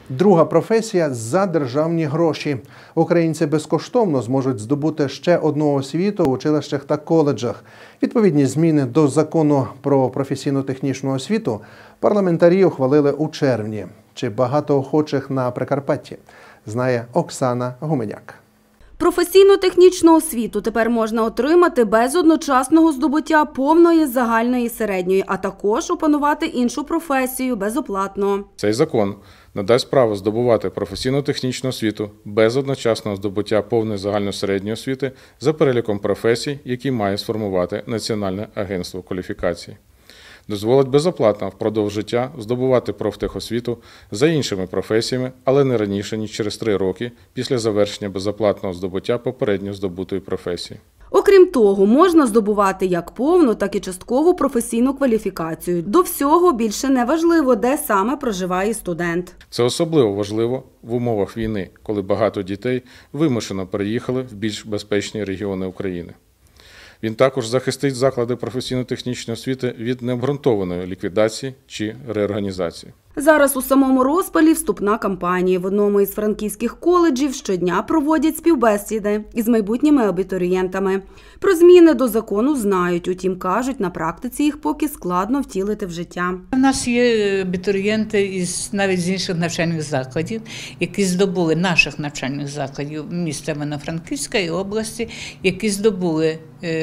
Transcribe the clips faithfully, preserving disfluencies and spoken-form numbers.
Друга професія – за державні гроші. Українці безкоштовно зможуть здобути ще одну освіту в училищах та коледжах. Відповідні зміни до закону про професійно-технічну освіту парламентарі ухвалили у червні. Чи багато охочих на Прикарпатті? Знає Оксана Гуменяк. Професійно-технічну освіту тепер можна отримати без одночасного здобуття повної загальної середньої, а також опанувати іншу професію безоплатно. Цей закон надасть право здобувати професійно-технічну освіту без одночасного здобуття повної загальної середньої освіти за переліком професій, які має сформувати Національне агентство кваліфікацій. Дозволить безоплатно впродовж життя здобувати профтехосвіту за іншими професіями, але не раніше, ніж через три роки після завершення безоплатного здобуття попередньо здобутої професії. Окрім того, можна здобувати як повну, так і часткову професійну кваліфікацію. До всього більше не важливо, де саме проживає студент. Це особливо важливо в умовах війни, коли багато дітей вимушено переїхали в більш безпечні регіони України. Він також захистить заклади професійно-технічної освіти від необґрунтованої ліквідації чи реорганізації. Зараз у самому розпалі вступна кампанія. В одному із франківських коледжів щодня проводять співбесіди із майбутніми абітурієнтами. Про зміни до закону знають, утім кажуть, на практиці їх поки складно втілити в життя. У нас є абітурієнти із навіть з інших навчальних закладів, які здобули наших навчальних закладів міста Івано-Франківська і області, які здобули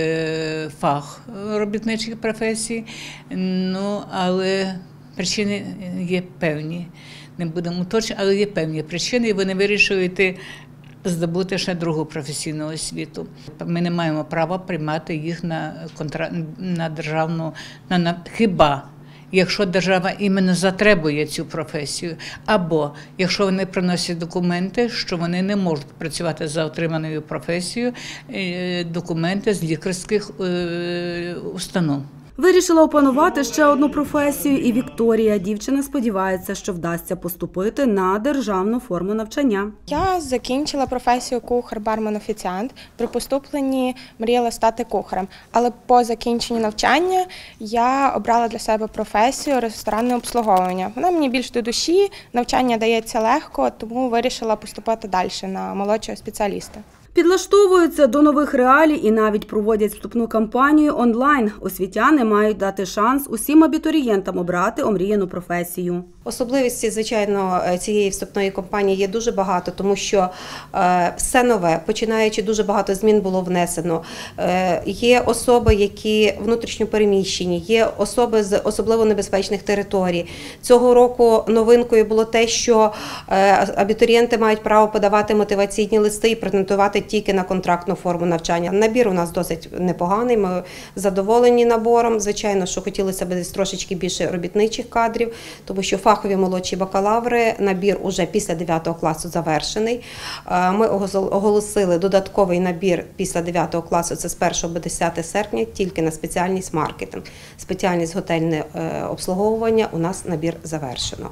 е, фах робітничих професій, ну, але причини є певні, не будемо уточнити, але є певні причини, і вони вирішили йти здобути ще другу професійну освіту. Ми не маємо права приймати їх на, контра... на державну, на, на... хіба якщо держава іменно затребує цю професію, або якщо вони приносять документи, що вони не можуть працювати за отриманою професією, документи з лікарських установ. Вирішила опанувати ще одну професію і Вікторія. Дівчина сподівається, що вдасться поступити на державну форму навчання. Я закінчила професію кухар-бармен-офіціант. При поступленні мріяла стати кухарем. Але по закінченні навчання я обрала для себе професію ресторанне обслуговування. Вона мені більш до душі, навчання дається легко, тому вирішила поступати далі на молодшого спеціаліста. Підлаштовуються до нових реалій і навіть проводять вступну кампанію онлайн. Освітяни мають дати шанс усім абітурієнтам обрати омріяну професію. Особливості, звичайно, цієї вступної кампанії є дуже багато, тому що все нове, починаючи, дуже багато змін було внесено. Є особи, які внутрішньо переміщені, є особи з особливо небезпечних територій. Цього року новинкою було те, що абітурієнти мають право подавати мотиваційні листи і претендувати тільки на контрактну форму навчання. Набір у нас досить непоганий, ми задоволені набором. Звичайно, що хотілося б десь трошечки більше робітничих кадрів, тому що фахові молодші бакалаври, набір уже після дев'ятого класу завершений. Ми оголосили додатковий набір після дев'ятого класу, це з першого по десяте серпня, тільки на спеціальність маркетинг. Спеціальність готельне обслуговування у нас набір завершено.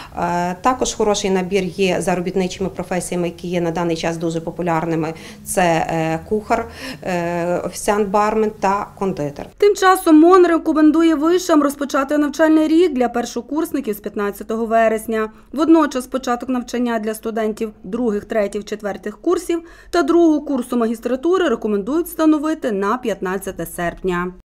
Також хороший набір є за робітничими професіями, які є на даний час дуже популярними. Це кухар, офіціант, бармен та кондитер. Тим часом МОН рекомендує вишам розпочати навчальний рік для першокурсників з п'ятнадцятого вересня. Водночас початок навчання для студентів других, третіх, четвертих курсів та другого курсу магістратури рекомендують встановити на п'ятнадцяте серпня.